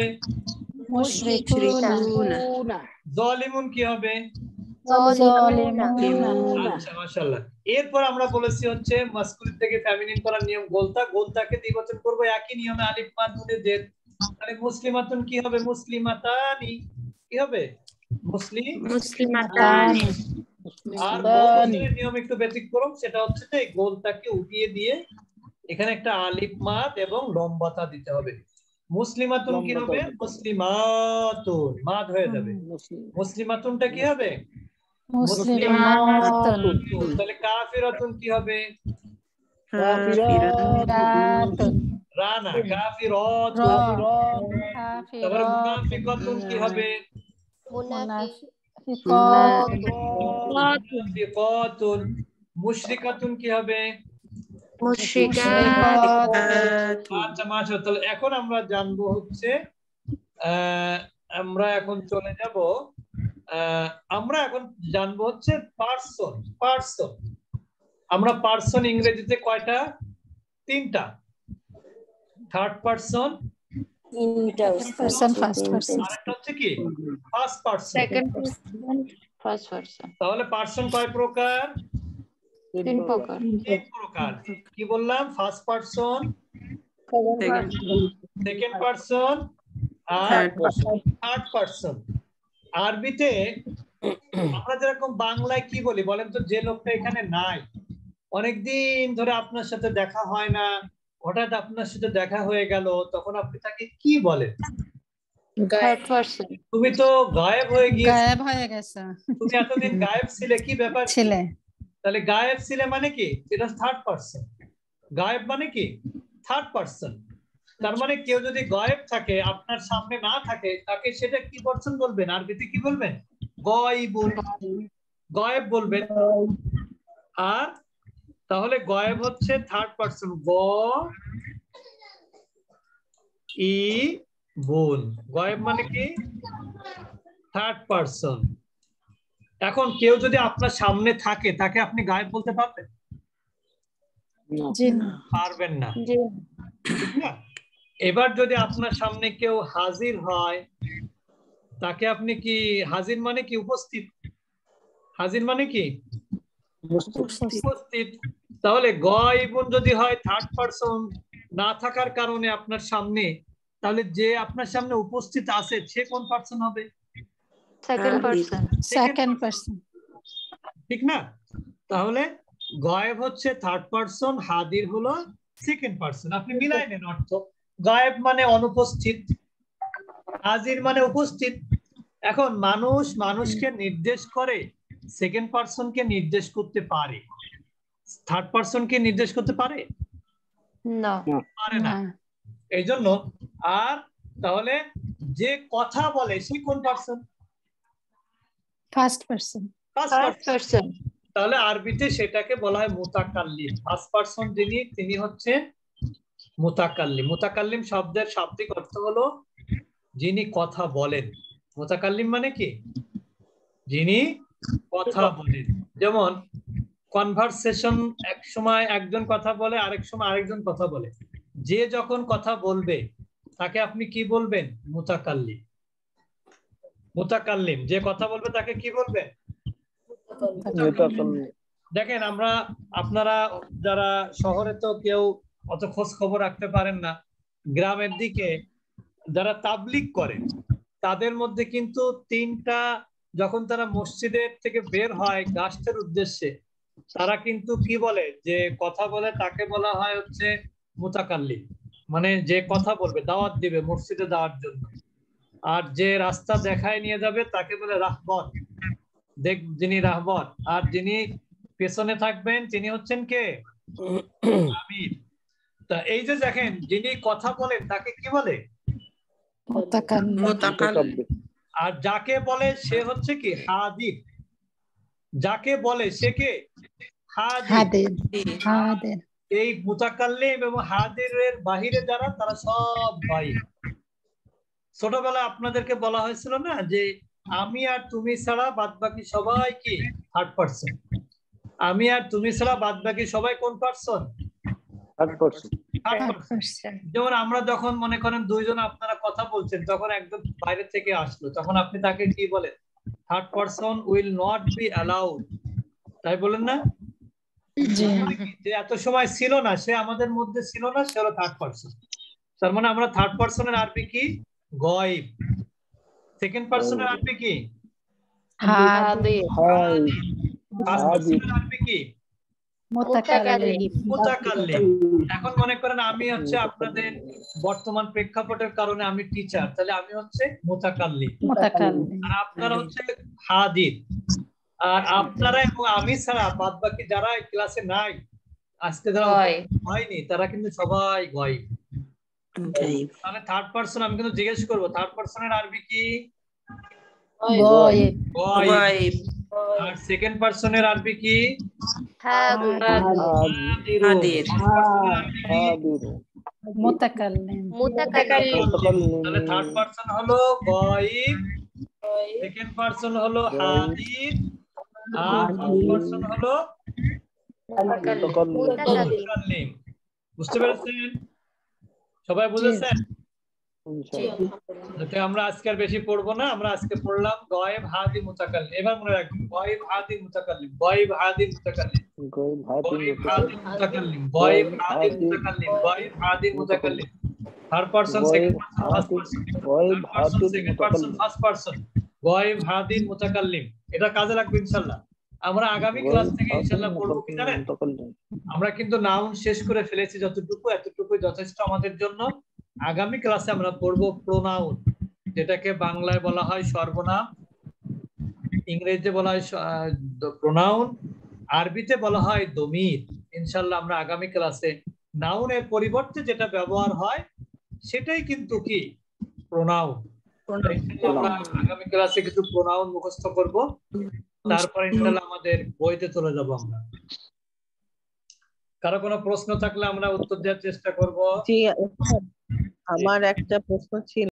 মুশরিকুনা। জালিমুন কি হবে? জালিমুনা। আচ্ছা মাশাআল্লাহ। এরপর আমরা বলেছি হচ্ছে মাসকুলিন থেকে ফেমিনিন করার নিয়ম গোলতা, গোলতাকে দ্বিবচন করব একই নিয়মে আলিফ মাদ নুনে জের। তাহলে মুসলিমাতুন কি হবে? মুসলিমাতানি। কি হবে? মুসলিম মুসলিমাতানি। আর বহুবচনের নিয়ম একটু ব্যতিক্রম, সেটা হচ্ছে যে গোলতাকে উঠিয়ে দিয়ে এখানে একটা আলিফ মাদ এবং লম্বাতা দিতে হবে। মুসলিমাতুন কি হবে? মুসলিমাতুন মাদ হয়ে যাবে। মুসলিমাতুনটা কি হবে? মুসলিমাতুন। তাহলে কাফিরাতুন কি হবে? কাফিরাতুন। রানা। কাফিরাতুন। তারপরে মুনাফিকাতুন কি হবে? মুনাফিকাতুন। মুশরিকাতুন কি হবে? মুশরিকাত। আচ্ছা মাশাআল্লাহ। তাহলে এখন আমরা জানবো হচ্ছে আহ আমরা এখন চলে যাব আহ আমরা এখন জানবো হচ্ছে পার্সন। পার্সন আমরা পার্সন ইংরেজিতে কয়টা? তিনটা। থার্ড পার্সন, তিনটা পার্সন, ফার্স্ট পার্সন, আরেকটা হচ্ছে কি first person, second person, first person. তাহলে পার্সন কয় প্রকার? তিন প্রকার। তিন প্রকার। কি বললাম? ফার্স্ট পার্সন, সেকেন্ড পার্সন আর থার্ড পার্সন। আরবিতে আমরা যেরকম বাংলায় কি বলি বলেন তো? যে লোকটা এখানে নাই, অনেকদিন ধরে আপনার সাথে দেখা হয় না, হঠাৎ আপনার সাথে দেখা হয়ে গেল, তখন আপনি তাকে কি বলেন? Third person. তুমি তো গায়েব হয়ে গিয়েছো। গায়েব হয়ে গেছে। তুমি এতদিন গায়েব ছিলে, কি ব্যাপার ছিলে? তাহলে গায়েব ছিলে মানে কি? এটা থার্ড পারসন। গায়েব মানে কি? Third person. তার মানে কেউ যদি গায়েব থাকে, আপনার সামনে না থাকে, তাকে সেটা কি পারসন বলবেন? আরবিতে কি বলবেন? গায়বুন, গায়েব বলবেন। আর তাহলে গায়েব হচ্ছে থার্ড পারসন, গ ই বুন। গায়েব মানে কি? Third person. এখন কেউ যদি আপনার সামনে থাকে, তাকে আপনি গায়েব বলতে পারবেন? জি না। পারবেন না, জি ঠিক না? এবার যদি আপনার সামনে কেউ হাজির হয়, তাকে আপনি কি, হাজির মানে কি? উপস্থিত। হাজির মানে কি? উপস্থিত। তাহলে গায়বুন যদি হয় থার্ড পারসন, না থাকার কারণে আপনার সামনে, তাহলে যে আপনার সামনে উপস্থিত আছে সে কোন পারসন হবে? Second person. সেকেন্ড পারসন, ঠিক না? তাহলে গায়েব হচ্ছে থার্ড পারসন, হাজির হলো সেকেন্ড পারসন। আপনি মিলাই নেন অর্থ। গায়েব মানে অনুপস্থিত, হাজির মানে উপস্থিত। এখন মানুষ মানুষকে নির্দেশ করে, সেকেন্ড পারসনকে নির্দেশ করতে পারে, থার্ড পারসনকে নির্দেশ করতে পারে না পারে না। না। এই জন্য আর তাহলে যে কথা বলে সে কোন person? First person. First person. Person. তাহলে আরবিতে সেটাকে বলা হয় মুতাকাল্লিম। ফার্স্ট পারসন যিনি, তিনি হচ্ছেন মুতাকাল্লিম। মুতাকাল্লিম শব্দের শাব্দিক অর্থ হলো যিনি কথা বলেন। মুতাকাল্লিম মানে কি? যিনি কথা বলেন। যেমন কনভারসেশন, এক সময় একজন কথা বলে, আরেক সময় আরেকজন কথা বলে। যে যখন কথা বলবে তাকে আপনি কি বলবেন? মুতাকাল্লিম। মুতাকাল্লিম যে কথা বলবে তাকে কি বলবেন? দেখেন, আমরা, আপনারা যারা শহরে তো কেউ অত খোঁজ খবর রাখতে পারেন না, গ্রামের দিকে যারা তাবলিগ করে তাদের মধ্যে কিন্তু তিনটা, যখন তারা মসজিদের থেকে বের হয় গাছের উদ্দেশ্যে, তারা কিন্তু কি বলে? যে কথা বলে তাকে বলা হয় হচ্ছে মুতাকাল্লিম, মানে যে কথা বলবে, দাওয়াত দিবে মসজিদে যাওয়ার জন্য। আর যে রাস্তা দেখায় নিয়ে যাবে তাকে বলে রাহবর, দেখ যিনি রাহবর। আর যিনি পেছনে থাকবেন তিনি হচ্ছেন কে? আমির। তা এই যে দেখেন, যিনি কথা বলেন তাকে কি বলে? মুতাকাল্লিম। আর যাকে বলে সে হচ্ছে কি? হাদির। যাকে বলে সে কে? হাদির। হাদির। এই মুতাকাল্লিম এবং হাদিরের বাহিরে যারা, তারা সব ভাই। ছোটবেলায় আপনাদেরকে বলা হয়েছিল না যে আমি আর তুমি ছাড়া বাদ বাকি সবাই কি? Third person. আমি আর তুমি ছাড়া বাদ বাকি সবাই কোন পারসন? Third person. যেমন আমরা যখন মনে করেন দুইজন আপনারা কথা বলছেন, তখন একজন বাইরে থেকে আসলো, তখন আপনি তাকে কি বলেন? Third person will not be allowed, তাই বলেন না? যে এত সময় ছিল না, সে আমাদের মধ্যে ছিল না, সে হলো থার্ড পারসন। তার মানে আমরা থার্ড পারসনের আরবি কি? গায়ব। সেকেন্ড পারসনের আরবি কি? হাদির। ফার্স্ট পারসনের আরবি কি? মুতাকাল্লিম। মুতাকাল্লিম। এখন মনে করেন আমি হচ্ছে আপনাদের বর্তমান প্রেক্ষাপটের কারণে আমি টিচার, তাহলে আমি হচ্ছে মুতাকাল্লিম। মুতাকাল্লিম। আর আপনারা হচ্ছে হাদির। আর আপনারা এবং আমি ছাড়া বাদ বাকি যারা ক্লাসে নাই, আজকে যারা হয়নি, তারা কিন্তু সবাই গায়ব। তাহলে থার্ড পারসন আমি কিন্তু জিজ্ঞেস করবো, থার্ড পারসনের আরবি কি? গায়ব। গায়ব। আর সেকেন্ড পারসনের আরবি কি? হাদির। হাদির। মুতাকাল্লিম। তাহলে থার্ড পারসন হলো গায়ব, সেকেন্ড পারসন হলো হাদির, আর ফোর্থ পারসন হলো মুতাকাল্লিম। বুঝতে পেরেছেন? সবাই বুঝেছেন? যাতে আমরা আজকে আর বেশি পড়বো না, আমরা আজকে পড়লাম গায়েব, হাদির, মুতাকাল্লিম। এবার মনে রাখবেন, গায়েব, হাদির, মুতাকাল্লিম, গায়েব, হাদির, মুতাকাল্লিম, গায়েব, হাদির, মুতাকাল্লিম, গায়েব, হাদির, মুতাকাল্লিম, গায়েব, হাদির, মুতাকাল্লিম। Third person, second person, first person, third person, second person, first person, গায়েব, হাদির, মুতাকাল্লিম। এটা কাজে লাগবে ইনশাআল্লাহ। আমরা আগামী ক্লাস থেকে ইনশাআল্লাহ পড়বো কি জানেন? আমরা কিন্তু নাউন শেষ করে ফেলেছি যতটুকু, এতটুকু যথেষ্ট আমাদের জন্য। আগামী ক্লাসে আমরা পড়বো প্রোনাউন, যেটাকে বাংলায় বলা হয় সর্বনাম, ইংরেজিতে বলা হয় প্রোনাউন, আরবিতে বলা হয় দমির। ইনশাআল্লাহ আমরা আগামী ক্লাসে নাউনের পরিবর্তে যেটা ব্যবহার হয় সেটাই কিন্তু কি প্রোনাউন। আমরা আগামী ক্লাসে কিছু প্রোনাউন মুখস্থ করব, তারপর ইনশাআল্লাহ আমাদের বইতে চলে যাব আমরা। কারো কোনো প্রশ্ন থাকলে আমরা উত্তর দেওয়ার চেষ্টা করব। জি, আমার একটা প্রশ্ন ছিল।